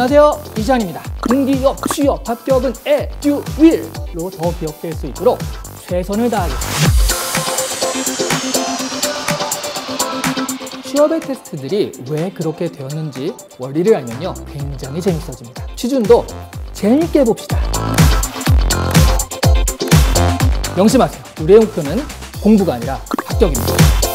안녕하세요, 이지환입니다. 공기업, 취업, 합격은 as you will로 더 기억될 수 있도록 최선을 다하겠습니다. 취업의 테스트들이 왜 그렇게 되었는지 원리를 알면요, 굉장히 재밌어집니다. 취준도 재밌게 해봅시다. 명심하세요. 우리의 목표는 공부가 아니라 합격입니다.